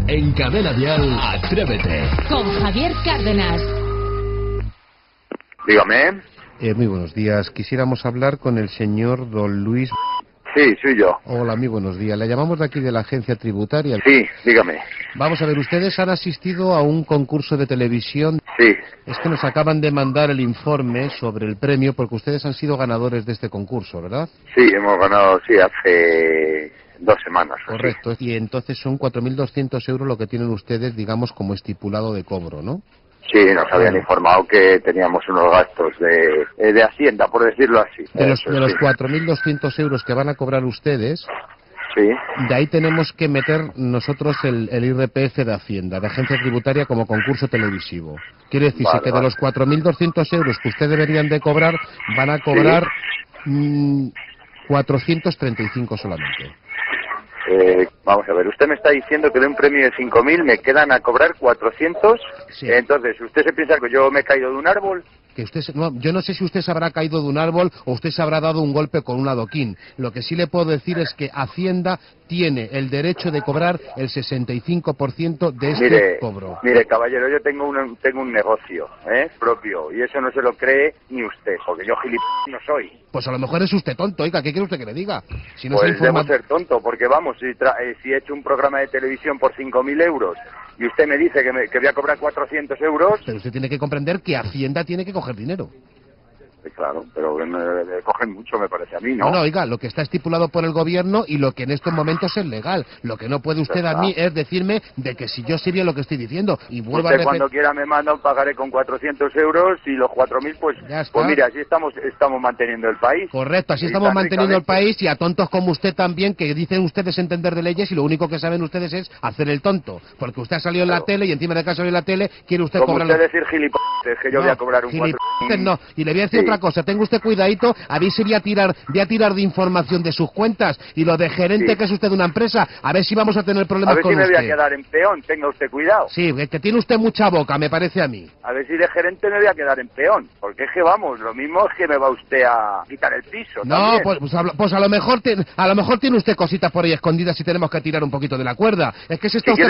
En Cadena Dial, Atrévete. Con Javier Cárdenas. Dígame. Muy buenos días. Quisiéramos hablar con el señor don Luis. Sí, soy yo. Hola, muy buenos días. Le llamamos de aquí de la agencia tributaria. Sí, dígame. Vamos a ver, ustedes han asistido a un concurso de televisión. Sí. Es que nos acaban de mandar el informe sobre el premio porque ustedes han sido ganadores de este concurso, ¿verdad? Sí, hemos ganado, sí, hace 2 semanas. Correcto. Y entonces son 4.200 euros lo que tienen ustedes, digamos, como estipulado de cobro, ¿no? Sí, nos habían informado que teníamos unos gastos de Hacienda, por decirlo así. De los 4.200 euros que van a cobrar ustedes, sí, de ahí tenemos que meter nosotros el IRPF de Hacienda, de Agencia Tributaria, como concurso televisivo. Quiere decirse que de los 4.200 euros que ustedes deberían de cobrar, van a cobrar 435 solamente. Vamos a ver, usted me está diciendo que de un premio de 5.000 me quedan a cobrar 400. Sí. Entonces, ¿usted se piensa que yo me he caído de un árbol? Que usted, no, yo no sé si usted se habrá caído de un árbol o usted se habrá dado un golpe con un adoquín. Lo que sí le puedo decir es que Hacienda tiene el derecho de cobrar el 65% de este cobro. Mire, caballero, yo tengo un negocio propio y eso no se lo cree ni usted, porque yo gilipollas no soy. Pues a lo mejor es usted tonto, oiga, ¿qué quiere usted que le diga? Si no pues debo ser tonto, porque vamos, si he hecho un programa de televisión por 5.000 euros y usted me dice que voy a cobrar 400 euros... Pero usted tiene que comprender que Hacienda tiene que coger dinero. Sí, claro, pero me cogen mucho, me parece a mí, ¿no? No, oiga, lo que está estipulado por el gobierno y lo que en estos momentos es legal. Lo que no puede usted a mí es decirme de que si yo sé bien lo que estoy diciendo. Y vuelvo usted cuando quiera me manda un pagaré con 400 euros y los 4.000, pues mira, así estamos manteniendo el país. Correcto, así estamos manteniendo el país y a tontos como usted también, que dicen ustedes entender de leyes y lo único que saben ustedes es hacer el tonto. Porque usted ha salido en la tele y encima de que ha salido en la tele, quiere usted cobrar... Como usted decir gilipollas, que yo voy a cobrar un 4.000... No, y le voy a decir otra cosa, tengo usted cuidadito, a ver si voy a tirar de información de sus cuentas y lo de gerente que es usted de una empresa, a ver si vamos a tener problemas con usted. A ver si me voy a quedar en peón, tenga usted cuidado. Sí, es que tiene usted mucha boca, me parece a mí. A ver si de gerente me voy a quedar en peón, porque es que vamos, lo mismo es que me va usted a quitar el piso. No, pues a lo mejor tiene usted cositas por ahí escondidas y tenemos que tirar un poquito de la cuerda. Es que si quieres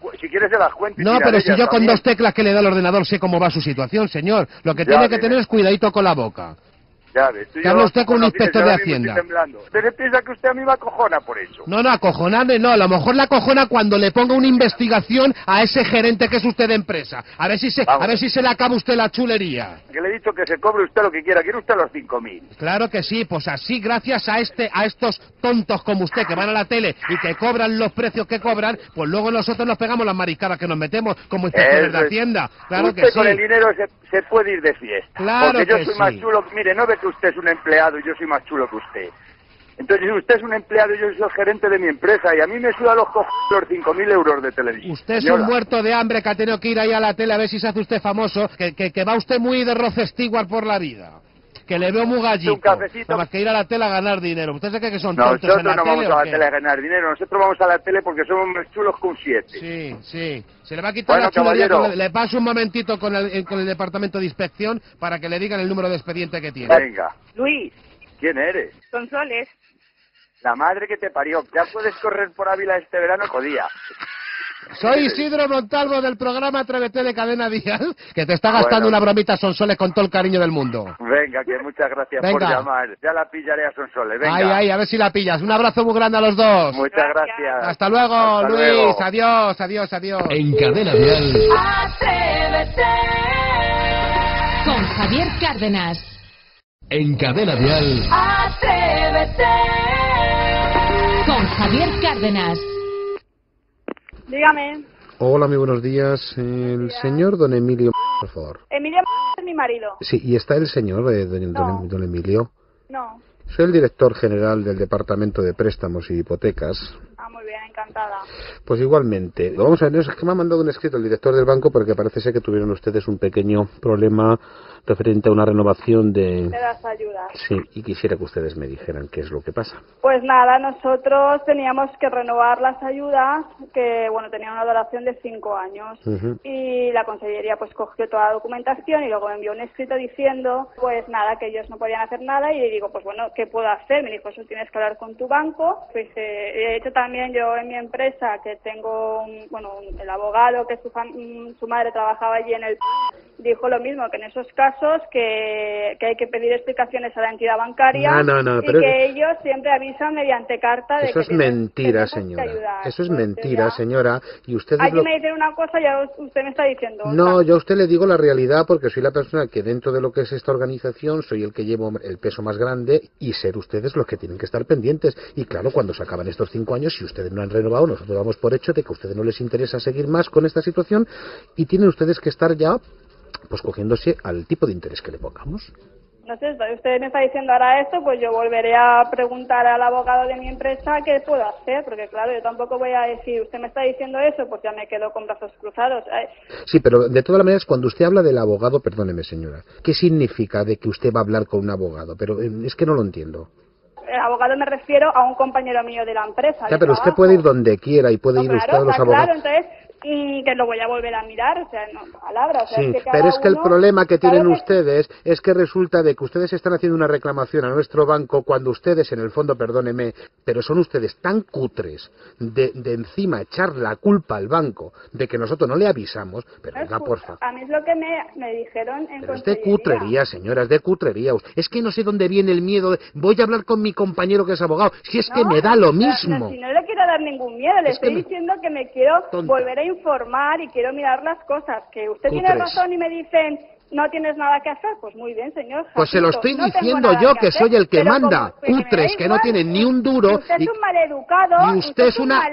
se las cuento. No, pero si yo con 2 teclas que le da el ordenador sé cómo va su situación, señor. Lo que tiene que tener es cuidadito con la boca. Ya ves, que habla usted con un inspector de Hacienda. ¿Usted piensa que usted a mí me acojona por eso? No, acojonarle no, a lo mejor la acojona cuando le ponga una investigación a ese gerente que es usted de empresa. A ver si se le acaba usted la chulería. Que le he dicho que se cobre usted lo que quiera, quiere usted los 5.000. Claro que sí, pues así gracias a estos tontos como usted que van a la tele y que cobran los precios que cobran, pues luego nosotros nos pegamos las maricadas que nos metemos como inspectores de Hacienda. Claro usted que sí. Con el dinero se puede ir de fiesta. Claro porque yo que soy más chulo. Mire, no ve que usted es un empleado y yo soy más chulo que usted. Entonces usted es un empleado y yo soy el gerente de mi empresa y a mí me suda los cojones los 5.000 euros de televisión. Usted es un muerto de hambre que ha tenido que ir ahí a la tele a ver si se hace usted famoso, que va usted muy de Rod Stewart por la vida. Que le veo muy gallito. Un cafecito. Más que ir a la tele a ganar dinero. ¿Usted cree que son tontos en la tele? Nosotros no vamos a la tele a ganar dinero. Nosotros vamos a la tele porque somos más chulos que un 7. Sí. Se le va a quitar la chulería. Le paso un momentito con el departamento de inspección para que le digan el número de expediente que tiene. Venga. Luis. ¿Quién eres? Sonsoles. La madre que te parió. Ya puedes correr por Ávila este verano, jodía. Soy Isidro Montalvo del programa Atrévete de Cadena Dial, que te está gastando una bromita Sonsoles con todo el cariño del mundo. Venga, que muchas gracias por llamar. Ya la pillaré a Sonsoles, venga. Ay, a ver si la pillas. Un abrazo muy grande a los dos. Muchas gracias. Hasta luego, Luis. Adiós. En Cadena Dial. Atrévete. Con Javier Cárdenas. En Cadena Dial. Atrévete. Con Javier Cárdenas. Dígame. Hola, muy buenos días. El señor don Emilio, por favor. Emilio es mi marido. Sí, ¿y está el señor don Emilio? No. Soy el director general del Departamento de Préstamos y Hipotecas. Muy bien, encantada. Pues igualmente. Vamos a ver, es que me ha mandado un escrito el director del banco porque parece ser que tuvieron ustedes un pequeño problema referente a una renovación de las ayudas. Sí, y quisiera que ustedes me dijeran qué es lo que pasa. Pues nada, nosotros teníamos que renovar las ayudas, que bueno, tenían una duración de 5 años. Y la consellería pues cogió toda la documentación y luego me envió un escrito diciendo, pues nada, que ellos no podían hacer nada. Y le digo, pues bueno, ¿qué puedo hacer? Me dijo, eso tienes que hablar con tu banco. Pues de hecho también yo en mi empresa, que tengo, el abogado, que su madre trabajaba allí en el... dijo lo mismo, que en esos casos que hay que pedir explicaciones a la entidad bancaria y que ellos siempre avisan mediante carta de eso que es mentira, señora. Eso es mentira, señora. Y usted aquí me dicen una cosa y usted me está diciendo otra. No, yo a usted le digo la realidad porque soy la persona que dentro de lo que es esta organización soy el que llevo el peso más grande y ser ustedes los que tienen que estar pendientes. Y claro, cuando se acaban estos 5 años, si ustedes no han renovado, nosotros damos por hecho de que a ustedes no les interesa seguir más con esta situación y tienen ustedes que estar ya pues cogiéndose al tipo de interés que le pongamos. No sé, usted me está diciendo ahora esto, pues yo volveré a preguntar al abogado de mi empresa qué puedo hacer, porque claro, yo tampoco voy a decir, usted me está diciendo eso, pues ya me quedo con brazos cruzados. Sí, pero de todas maneras, cuando usted habla del abogado, perdóneme señora, ¿qué significa de que usted va a hablar con un abogado? Pero es que no lo entiendo. El abogado me refiero a un compañero mío de la empresa. Ya, pero usted puede ir donde quiera y puede ir claro, usted a los abogados. Claro, entonces, y que lo voy a volver a mirar, o sea, no, palabra. O sea, sí, es que pero es que el problema que tienen que... ustedes es que resulta de que ustedes están haciendo una reclamación a nuestro banco cuando ustedes, en el fondo, perdóneme, pero son ustedes tan cutres de encima echar la culpa al banco de que nosotros no le avisamos, pero venga, porfa. A mí es lo que me dijeron en pero es de cutrería, señora, es de cutrería. Es que no sé dónde viene el miedo de voy a hablar con mi compañero que es abogado, si es que me da lo mismo. Si no le quiero dar ningún miedo, le estoy diciendo que me quiero volver a informar y quiero mirar las cosas, que usted tiene razón y me dicen no tienes nada que hacer, pues muy bien, señor. Pues se lo estoy diciendo yo, que soy el que manda. Cutres, que no tienen ni un duro. Usted es un maleducado. Y usted es una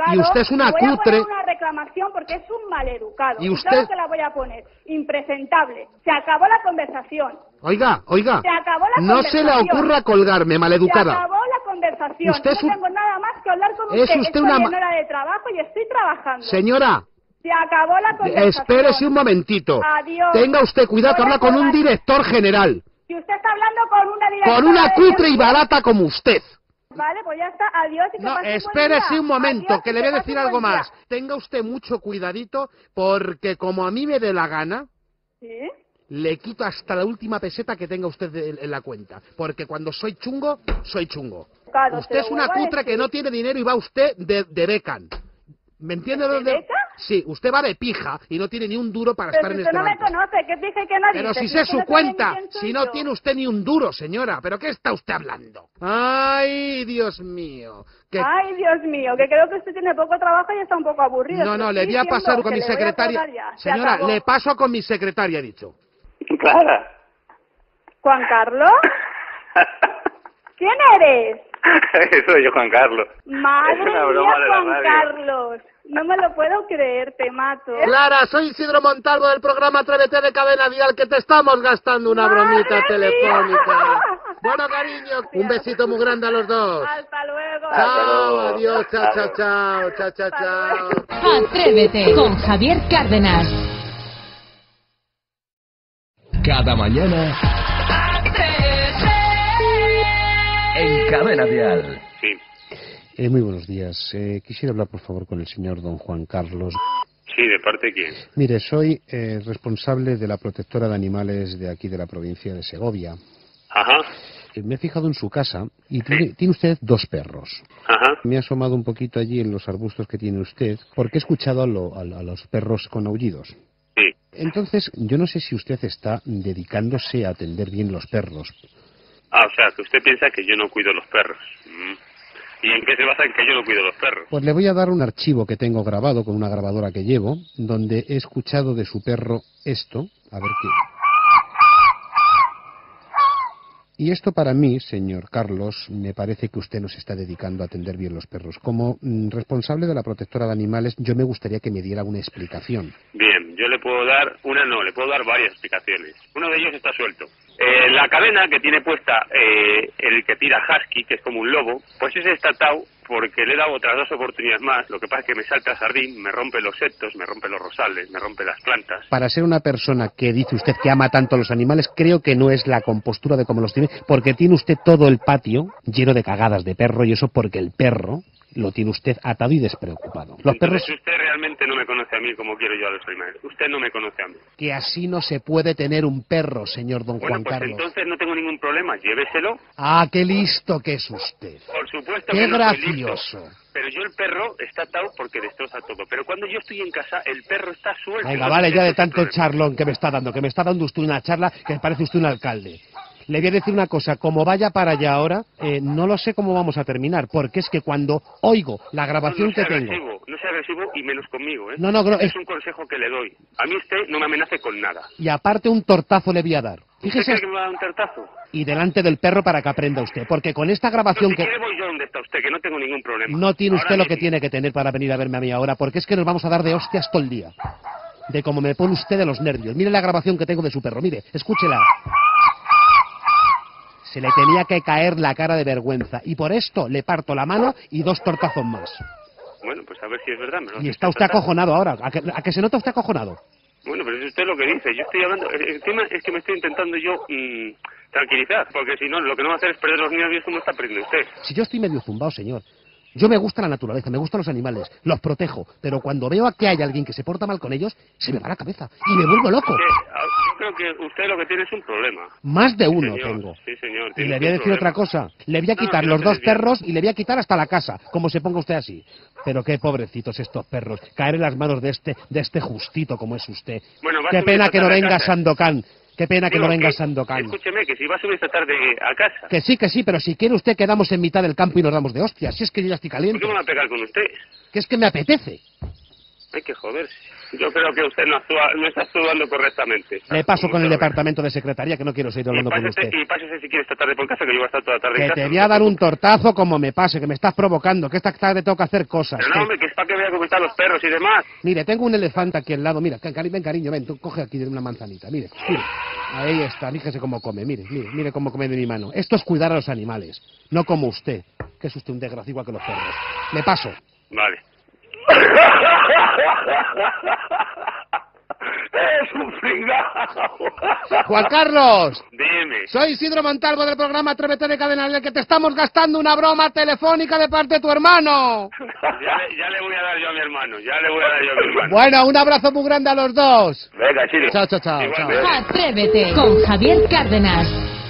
cutre. Voy a poner una reclamación porque es un maleducado. Y usted... claro que la voy a poner. Impresentable. Se acabó la conversación. Oiga. Se acabó la no se le ocurra colgarme, maleducada. Se acabó la conversación. Usted no tengo nada más que hablar con usted. Estoy en hora de trabajo y estoy trabajando. Señora. Se acabó la conversación. Espérese un momentito. Adiós. Tenga usted cuidado que habla con un director general. Si usted está hablando con una directora... Con una cutre y barata como usted. Vale, pues ya está. Adiós y que no, pase espérese un momento, Adiós, que le voy a decir algo más. Tenga usted mucho cuidadito, porque como a mí me dé la gana... ¿Sí? Le quito hasta la última peseta que tenga usted en la cuenta. Porque cuando soy chungo, soy chungo. Claro, usted es una cutre que no tiene dinero y va usted de becan. ¿Me entiende? ¿De beca? Sí, usted va de pija y no tiene ni un duro para estar en este banco. Pero usted no me conoce, ¿qué dije que nadie? Pero si sé su cuenta, si no tiene usted ni un duro, señora. ¿Pero qué está usted hablando? ¡Ay, Dios mío! Ay, Dios mío, que creo que usted tiene poco trabajo y está un poco aburrido. No, le voy a pasar con mi secretaria. Señora, le paso con mi secretaria, he dicho. Clara. ¿Juan Carlos? ¿Quién eres? Soy yo, Juan Carlos. Madre mía, Juan Carlos. No me lo puedo creer, te mato. Clara, soy Isidro Montalvo del programa Atrévete de Cadena Dial, que te estamos gastando una bromita telefónica. Bueno, cariño, un besito muy grande a los dos. Hasta luego. Chao, adiós, chao. Atrévete con Javier Cárdenas. Cada mañana en Cadena Dial. Sí. Muy buenos días. Quisiera hablar, por favor, con el señor don Juan Carlos. Sí, ¿de parte de quién? Mire, soy responsable de la protectora de animales de aquí de la provincia de Segovia. Ajá. Me he fijado en su casa y tiene usted 2 perros. Ajá. Me he asomado un poquito allí en los arbustos que tiene usted porque he escuchado a los perros con aullidos. Sí. Entonces, yo no sé si usted está dedicándose a atender bien los perros. Ah, o sea, que usted piensa que yo no cuido los perros. ¿Y en qué se basa en que yo no cuido los perros? Pues le voy a dar un archivo que tengo grabado con una grabadora que llevo, donde he escuchado de su perro esto. A ver qué... Y esto para mí, señor Carlos, me parece que usted nos está dedicando a atender bien los perros. Como responsable de la protectora de animales, yo me gustaría que me diera una explicación. Bien, yo le puedo dar le puedo dar varias explicaciones. Uno de ellos está suelto. La cadena que tiene puesta el que tira Husky, que es como un lobo, pues ese está atado porque le he dado otras 2 oportunidades más. Lo que pasa es que me salta sardín, me rompe los setos, me rompe los rosales, me rompe las plantas. Para ser una persona que dice usted que ama tanto a los animales, creo que no es la compostura de cómo los tiene, porque tiene usted todo el patio lleno de cagadas de perro, y eso porque el perro lo tiene usted atado y despreocupado. Los perros... Usted realmente no me conoce a mí como quiero yo a los animales. Usted no me conoce a mí. Que así no se puede tener un perro, señor don Juan pues Carlos. Entonces no tengo ningún problema, lléveselo. Ah, qué listo que es usted. Por supuesto qué que no soy gracioso. listo. Pero yo el perro está atado porque destroza todo. Pero cuando yo estoy en casa, el perro está suelto. Venga, vale ya de tanto charlón que me está dando usted una charla que parece usted un alcalde. Le voy a decir una cosa, como vaya para allá ahora, no lo sé cómo vamos a terminar, porque es que cuando oigo la grabación que tengo... No sea agresivo y menos conmigo, ¿eh? No, es un consejo que le doy. A mí usted no me amenace con nada. Y aparte un tortazo le voy a dar. ¿Usted cree que me va a dar un tortazo? Y delante del perro para que aprenda usted, porque con esta grabación si quiere voy yo donde está usted, que no tengo ningún problema. No tiene usted lo que tiene que tener para venir a verme a mí ahora, porque es que nos vamos a dar de hostias todo el día. De cómo me pone usted de los nervios. Mire la grabación que tengo de su perro, mire, escúchela. Se le tenía que caer la cara de vergüenza. Y por esto le parto la mano y 2 tortazos más. Bueno, pues a ver si es verdad. Y está usted acojonado ahora. ¿A que se nota usted acojonado? Bueno, pero es usted lo que dice. Yo estoy hablando... El tema es que me estoy intentando yo tranquilizar. Porque si no, lo que no va a hacer es perder los nervios como está perdiendo usted. Si yo estoy medio zumbado, señor. Yo me gusta la naturaleza, me gustan los animales, los protejo, pero cuando veo a que hay alguien que se porta mal con ellos, se me va la cabeza y me vuelvo loco. Yo creo que usted lo que tiene es un problema. Más de uno señor, tengo. Sí, señor. Y le voy a decir otra cosa. Le voy a quitar los 2 perros y le voy a quitar hasta la casa, como se ponga usted así. Pero qué pobrecitos estos perros. Caer en las manos de este justito como es usted. Bueno, qué pena que no venga Sandokan. Qué pena que no venga Sandokan. Escúcheme, que si va a subir esta tarde a casa. Que sí, pero si quiere usted quedamos en mitad del campo y nos damos de hostias. Si es que yo ya estoy caliente. ¿Por qué me va a pegar con usted? Que es que me apetece. Hay que joderse. Yo creo que usted no está actuando correctamente. Le paso con el departamento de secretaría, que no quiero seguir hablando con usted. Y pásese si quiere esta tarde por casa, que yo voy a estar toda la tarde en casa. Que te voy a dar un tortazo como me pase, que me estás provocando, que esta tarde tengo que hacer cosas. Pero no, hombre, que es para que vea cómo están los perros y demás. Mire, tengo un elefante aquí al lado, mira, ven cariño, ven, tú coge aquí de una manzanita, mire. Ahí está, fíjese cómo come, mire cómo come de mi mano. Esto es cuidar a los animales, no como usted, que es usted un desgraciado igual que los perros. Le paso. Vale. ¡Es un pringao! ¡Juan Carlos! Dime. Soy Isidro Montalvo del programa Atrévete de Cadena Dial, que te estamos gastando una broma telefónica de parte de tu hermano. Ya le voy a dar yo a mi hermano, Bueno, un abrazo muy grande a los dos. Venga, chido. Chao. Atrévete con Javier Cárdenas.